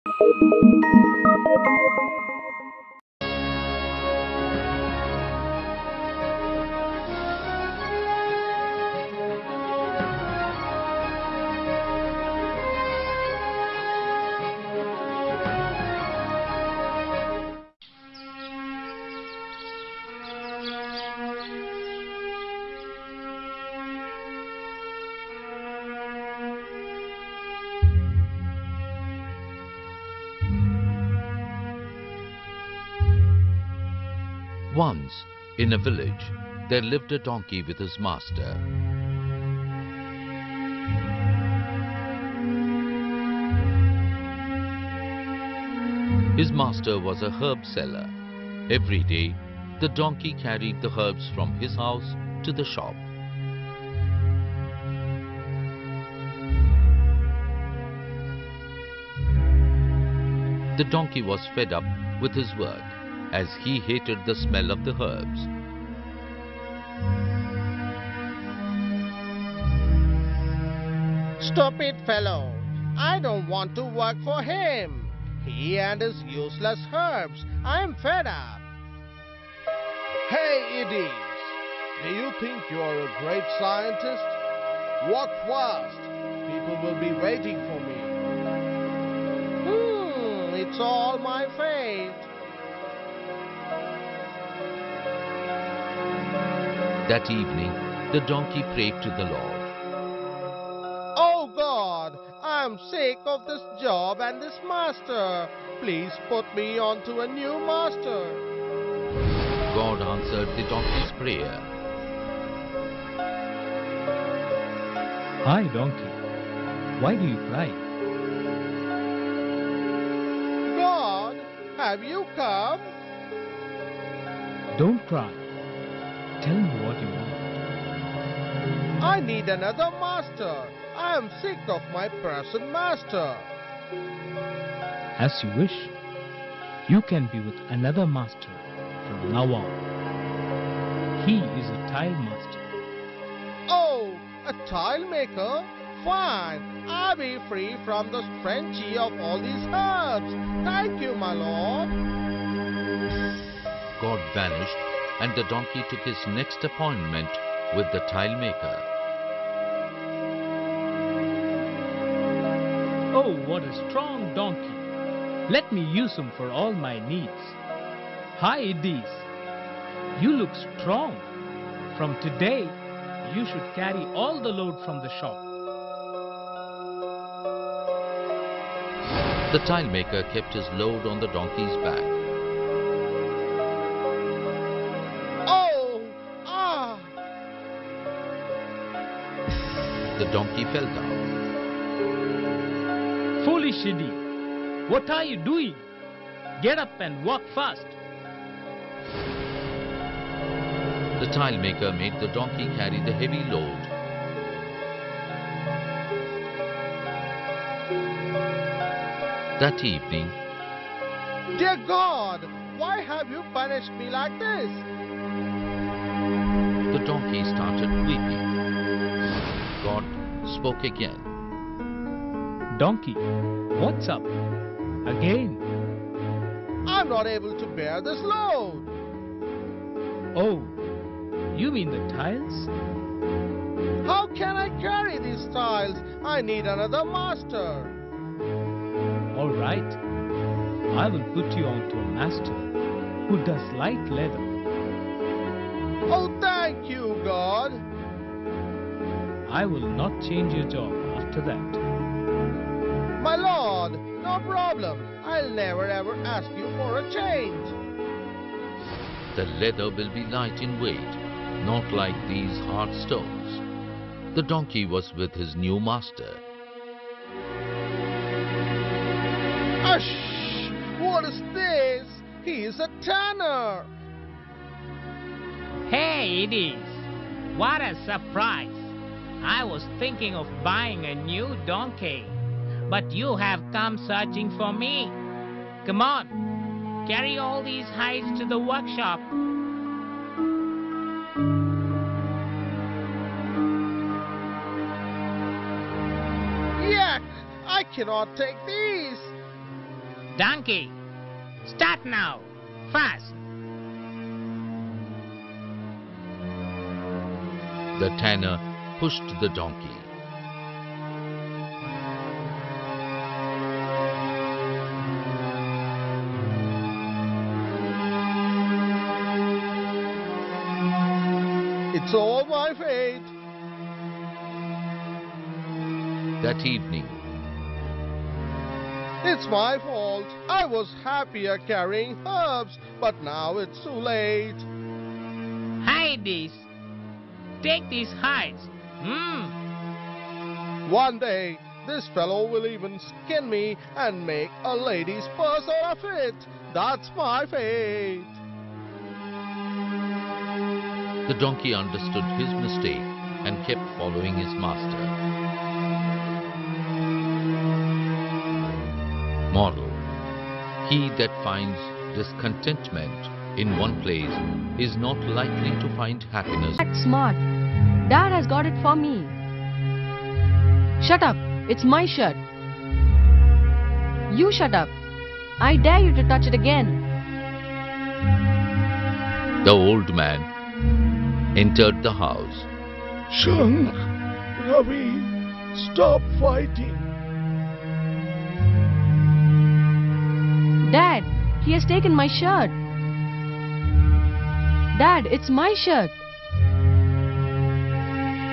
Once, in a village, there lived a donkey with his master. His master was a herb seller. Every day, the donkey carried the herbs from his house to the shop. The donkey was fed up with his work, as he hated the smell of the herbs. Stupid fellow! I don't want to work for him. He and his useless herbs. I'm fed up. Hey, idiots! Do you think you're a great scientist? Walk fast. People will be waiting for me. It's all my fate. That evening, the donkey prayed to the Lord. Oh God, I'm sick of this job and this master. Please put me on to a new master. God answered the donkey's prayer. Hi, donkey. Why do you cry? God, have you come? Don't cry. Tell me what you want. I need another master. I am sick of my present master. As you wish. You can be with another master from now on. He is a tile master. Oh, a tile maker? Fine. I'll be free from the stench of all these herbs. Thank you, my lord. God vanished, and the donkey took his next appointment with the tile maker. Oh, what a strong donkey. Let me use him for all my needs. Hi, Edis. You look strong. From today, you should carry all the load from the shop. The tile maker kept his load on the donkey's back. Oh! Ah! The donkey fell down. Foolish Edis. What are you doing? Get up and walk fast. The tile maker made the donkey carry the heavy load. That evening, Dear God, why have you punished me like this? the donkey started weeping. God spoke again. Donkey, what's up? Again? I'm not able to bear this load. Oh, you mean the tiles? How can I carry these tiles? I need another master. All right. I will put you on to a master who does light leather. Oh, thank you, God. I will not change your job after that. My lord, no problem. I'll never ever ask you for a change. The leather will be light in weight, not like these hard stones. The donkey was with his new master. Ush! What is this? He is a tanner. Hey, it is. What a surprise. I was thinking of buying a new donkey, but you have come searching for me. Come on, carry all these hides to the workshop. Yuck! I cannot take these. Donkey, start now, fast. The tanner pushed the donkey. It's all my fate. That evening, It's my fault. I was happier carrying herbs, but now it's too late. Hades, take these hides. One day, this fellow will even skin me and make a lady's purse out of it. That's my fate. the donkey understood his mistake and kept following his master. Moral: he that finds discontentment in one place is not likely to find happiness. That's smart. Dad has got it for me. Shut up. It's my shirt. You shut up. I dare you to touch it again. The old man entered the house. Shank, Ravi, stop fighting. Dad, he has taken my shirt. Dad, it's my shirt.